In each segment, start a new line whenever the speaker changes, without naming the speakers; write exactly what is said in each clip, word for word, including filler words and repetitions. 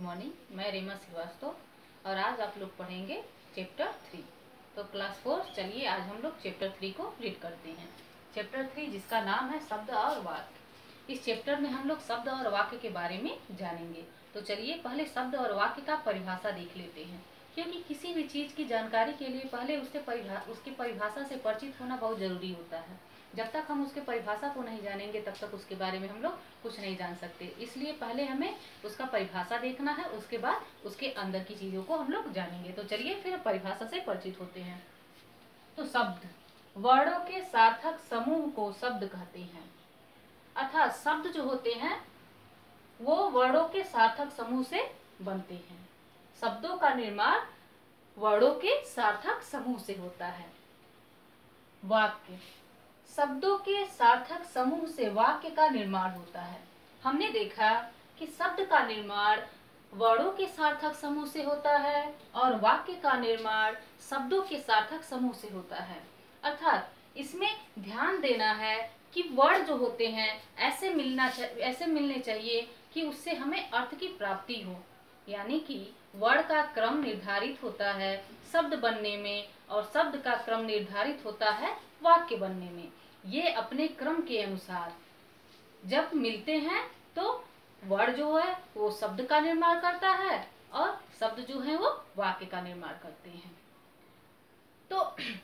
Morning, मैं रीमा श्रीवास्तव और आज आप लोग पढ़ेंगे चैप्टर थ्री। तो क्लास फोर, चलिए आज हम लोग चैप्टर थ्री को रीड करते हैं। चैप्टर थ्री जिसका नाम है शब्द और वाक्य। इस चैप्टर में हम लोग शब्द और वाक्य के बारे में जानेंगे। तो चलिए पहले शब्द और वाक्य का परिभाषा देख लेते हैं, क्योंकि किसी भी चीज़ की जानकारी के लिए पहले उससे परिभा उसकी परिभाषा से परिचित होना बहुत ज़रूरी होता है। जब तक हम उसके परिभाषा को नहीं जानेंगे तब तक उसके बारे में हम लोग कुछ नहीं जान सकते। इसलिए पहले हमें उसका परिभाषा देखना है, उसके बाद उसके अंदर की चीज़ों को हम लोग जानेंगे। तो चलिए फिर परिभाषा से परिचित होते हैं। तो शब्द वर्णों के सार्थक समूह को शब्द कहते हैं, अर्थात शब्द जो होते हैं वो वर्णों के सार्थक समूह से बनते हैं। शब्दों का निर्माण वर्णों के सार्थक समूह से होता है। वाक्य शब्दों के सार्थक समूह से वाक्य का निर्माण होता है। हमने देखा कि शब्द का निर्माण वर्णों के सार्थक समूह से होता है और वाक्य का निर्माण शब्दों के सार्थक समूह से होता है। अर्थात इसमें ध्यान देना है कि वर्ण जो होते हैं ऐसे मिलना ऐसे मिलने चाहिए कि उससे हमें अर्थ की प्राप्ति हो, यानी कि वर्ण का क्रम निर्धारित होता है शब्द बनने में और शब्द का क्रम निर्धारित होता है वाक्य बनने में। ये अपने क्रम के अनुसार जब मिलते हैं तो वर्ण जो है वो शब्द का निर्माण करता है और शब्द जो है वो वाक्य का निर्माण करते हैं। तो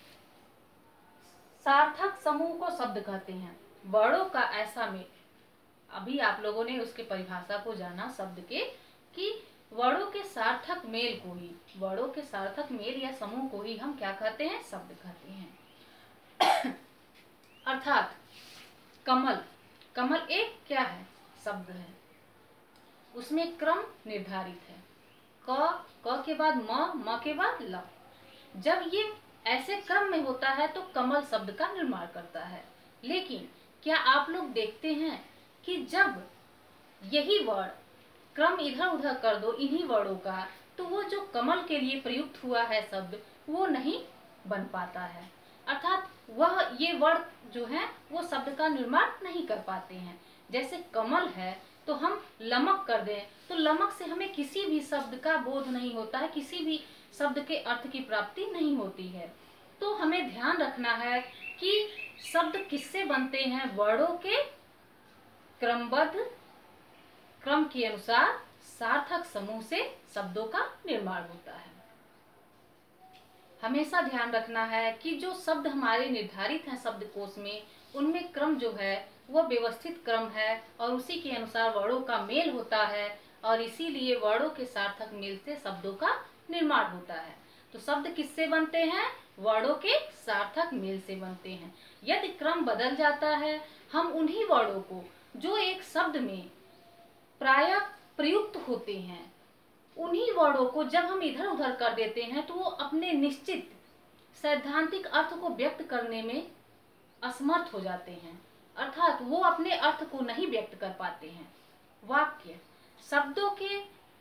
सार्थक समूह को शब्द कहते हैं। वर्णों का ऐसा मेल, अभी आप लोगों ने उसके परिभाषा को जाना शब्द के, कि वर्णों के सार्थक मेल को ही वर्णों के सार्थक मेल या समूह को ही हम क्या कहते हैं, शब्द कहते हैं। अर्थात कमल कमल एक क्या है, शब्द है। उसमें क्रम निर्धारित है, क क के बाद म, म के बाद ल। जब ये ऐसे क्रम में होता है तो कमल शब्द का निर्माण करता है। लेकिन क्या आप लोग देखते हैं कि जब यही वर्ण क्रम इधर उधर कर दो इन्हीं वर्णों का, तो वो जो कमल के लिए प्रयुक्त हुआ है शब्द वो नहीं बन पाता है। अर्थात वह ये वर्ण जो है वो शब्द का निर्माण नहीं कर पाते हैं। जैसे कमल है तो हम लमक कर दें तो लमक से हमें किसी भी शब्द का बोध नहीं होता है, किसी भी शब्द के अर्थ की प्राप्ति नहीं होती है। तो हमें ध्यान रखना है कि शब्द किससे बनते हैं, वर्णों के क्रमबद्ध क्रम के अनुसार सार्थक समूह से शब्दों का निर्माण होता है। हमेशा ध्यान रखना है कि जो शब्द हमारे निर्धारित हैं शब्दकोश में, उनमें क्रम जो है वह व्यवस्थित क्रम है और उसी के अनुसार वर्णों का मेल होता है और इसीलिए वर्णों के सार्थक मेल से शब्दों का निर्माण होता है। तो शब्द किससे बनते हैं, वर्णों के सार्थक मेल से बनते हैं। यदि क्रम बदल जाता है, हम उन्हीं वर्णों को जो एक शब्द में प्रायः प्रयुक्त होते हैं, उन्हीं वर्णों को जब हम इधर उधर कर देते हैं तो वो अपने निश्चित सैद्धांतिक अर्थ को व्यक्त करने में असमर्थ हो जाते हैं, अर्थात वो अपने अर्थ को नहीं व्यक्त कर पाते हैं। वाक्य शब्दों के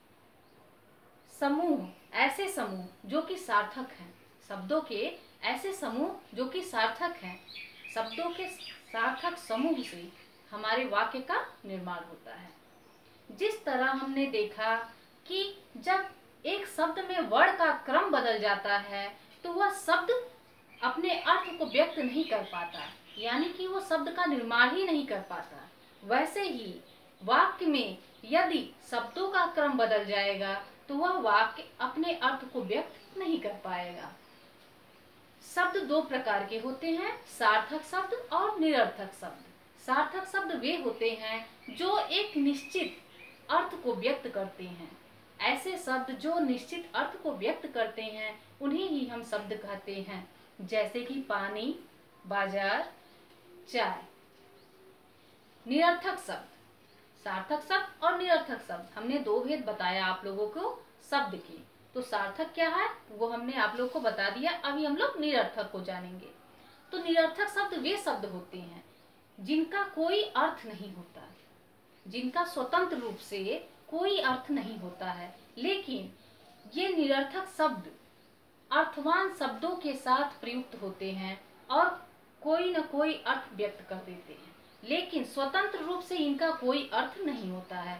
समूह, ऐसे समूह जो कि सार्थक हैं, शब्दों के ऐसे समूह जो कि सार्थक हैं, शब्दों के सार्थक समूह से हमारे वाक्य का निर्माण होता है। जिस तरह हमने देखा कि जब एक शब्द में वर्ण का क्रम बदल जाता है तो वह शब्द अपने अर्थ को व्यक्त नहीं कर पाता, यानी कि वो शब्द का निर्माण ही नहीं कर पाता। वैसे ही वाक्य में यदि शब्दों का क्रम बदल जाएगा तो वह वाक्य अपने अर्थ को व्यक्त नहीं कर पाएगा। शब्द दो प्रकार के होते हैं, सार्थक शब्द और निरर्थक शब्द। सार्थक शब्द वे होते हैं जो एक निश्चित अर्थ को व्यक्त करते हैं। ऐसे शब्द जो निश्चित अर्थ को व्यक्त करते हैं उन्हें ही हम शब्द कहते हैं, जैसे कि पानी, बाजार, चाय। निरर्थक शब्द, सार्थक शब्द और निरर्थक शब्द, हमने दो भेद बताया आप लोगों को शब्द की। तो सार्थक क्या है वो हमने आप लोग को बता दिया, अभी हम लोग निरर्थक को जानेंगे। तो निरर्थक शब्द वे शब्द होते हैं जिनका कोई अर्थ नहीं होता, जिनका स्वतंत्र रूप से कोई अर्थ नहीं होता है, लेकिन ये निरर्थक शब्द अर्थवान शब्दों के साथ प्रयुक्त होते हैं और कोई न कोई अर्थ व्यक्त कर देते हैं, लेकिन स्वतंत्र रूप से इनका कोई अर्थ नहीं होता है।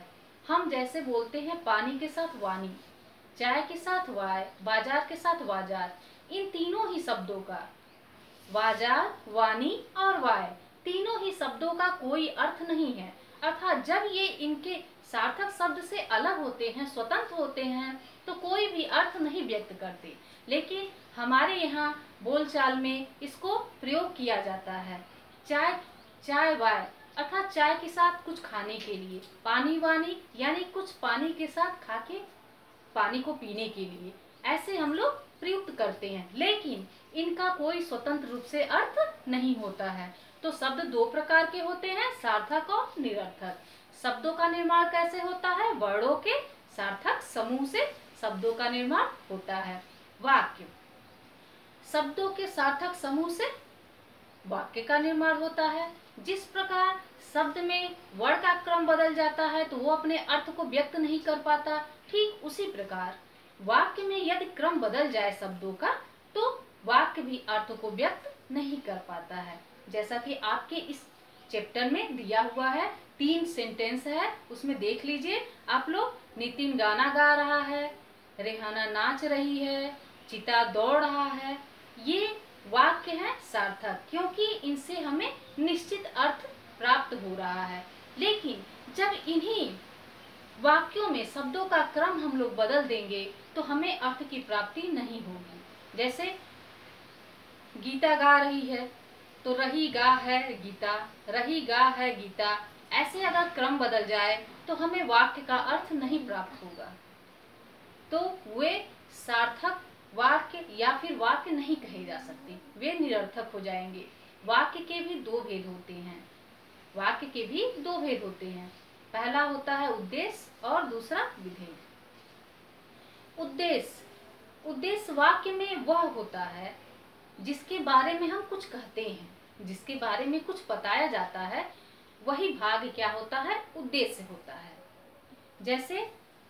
हम जैसे बोलते हैं पानी के साथ वानी, चाय के साथ वाय, बाजार के साथ बाजार, इन तीनों ही शब्दों का, बाजार, वानी और वाय, तीनों ही शब्दों का कोई अर्थ नहीं है। अर्थात जब ये इनके सार्थक शब्द से अलग होते हैं, स्वतंत्र होते हैं, तो कोई भी अर्थ नहीं व्यक्त करते। लेकिन हमारे यहाँ बोलचाल में इसको प्रयोग किया जाता है। चाय, चाय वाय अर्थात चाय के साथ कुछ खाने के लिए, पानी वानी यानी कुछ पानी के साथ खा के पानी को पीने के लिए, ऐसे हम लोग प्रयुक्त करते हैं। लेकिन इनका कोई स्वतंत्र रूप से अर्थ नहीं होता है। तो शब्द दो प्रकार के होते हैं, सार्थक और निरर्थक। शब्दों का निर्माण कैसे होता है? वर्णों के सार्थक समूह से शब्दों का निर्माण होता है। वाक्य, शब्दों के सार्थक समूह से वाक्य का निर्माण होता है। जिस प्रकार शब्द में वर्ण का क्रम बदल जाता है तो वो अपने अर्थ को व्यक्त नहीं कर पाता, ठीक उसी प्रकार वाक्य में यदि क्रम बदल जाए शब्दों का तो वाक्य भी अर्थ को व्यक्त नहीं कर पाता है। जैसा कि आपके इस चैप्टर में दिया हुआ है, तीन सेंटेंस है, उसमें देख लीजिए आप लोग। नितिन गाना गा रहा है, रेहाना नाच रही है, चिता दौड़ रहा है। ये वाक्य है सार्थक, क्योंकि इनसे हमें निश्चित अर्थ प्राप्त हो रहा है। लेकिन जब इन्हीं वाक्यों में शब्दों का क्रम हम लोग बदल देंगे तो हमें अर्थ की प्राप्ति नहीं होगी। जैसे गीता गा रही है तो रही गा है गीता, रही गा है गीता, ऐसे अगर क्रम बदल जाए तो हमें वाक्य का अर्थ नहीं प्राप्त होगा। तो वे सार्थक वाक्य या फिर वाक्य नहीं कहे जा सकते, वे निरर्थक हो जाएंगे। वाक्य के भी दो भेद होते हैं, वाक्य के भी दो भेद होते हैं। पहला होता है उद्देश्य और दूसरा विधेय। उद्देश्य, उद्देश्य वाक्य में वह होता है जिसके बारे में हम कुछ कहते हैं, जिसके बारे में कुछ बताया जाता है, वही भाग क्या होता है? उद्देश्य होता है। जैसे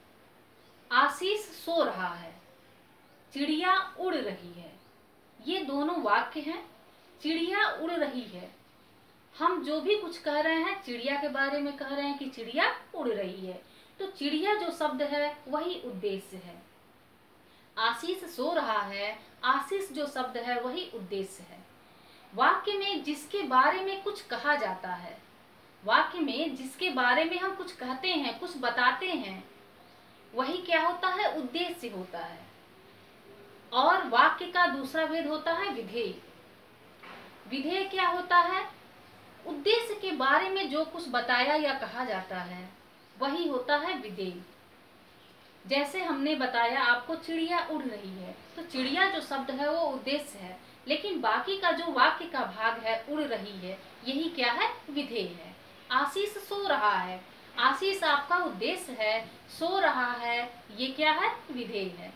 आशीष सो रहा है, चिड़िया उड़ रही है, ये दोनों वाक्य हैं। चिड़िया उड़ रही है, हम जो भी कुछ कह रहे हैं चिड़िया के बारे में कह रहे हैं कि चिड़िया उड़ रही है, तो चिड़िया जो शब्द है वही उद्देश्य है। आशीष सो रहा है, आशीष जो शब्द है वही उद्देश्य है। वाक्य में जिसके बारे में कुछ कहा जाता है, वाक्य में जिसके बारे में हम कुछ कहते हैं, कुछ बताते हैं, वही क्या होता है? उद्देश्य होता है। और वाक्य का दूसरा भेद होता है विधेय। विधेय क्या होता है? उद्देश्य के बारे में जो कुछ बताया या कहा जाता है वही होता है विधेय। जैसे हमने बताया आपको चिड़िया उड़ रही है, तो चिड़िया जो शब्द है वो उद्देश्य है, लेकिन बाकी का जो वाक्य का भाग है उड़ रही है, यही क्या है? विधेय है। आशीष सो रहा है, आशीष आपका उद्देश्य है, सो रहा है ये क्या है? विधेय है।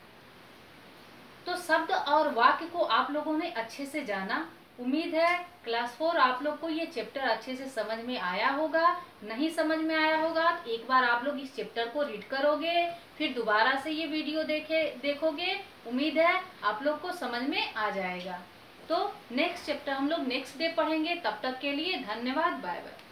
तो शब्द और वाक्य को आप लोगों ने अच्छे से जाना। उम्मीद है क्लास फोर आप लोग को ये चैप्टर अच्छे से समझ में आया होगा। नहीं समझ में आया होगा तो एक बार आप लोग इस चैप्टर को रीड करोगे, फिर दोबारा से ये वीडियो देखे देखोगे, उम्मीद है आप लोग को समझ में आ जाएगा। तो नेक्स्ट चैप्टर हम लोग नेक्स्ट डे पढ़ेंगे। तब तक के लिए धन्यवाद, बाय बाय।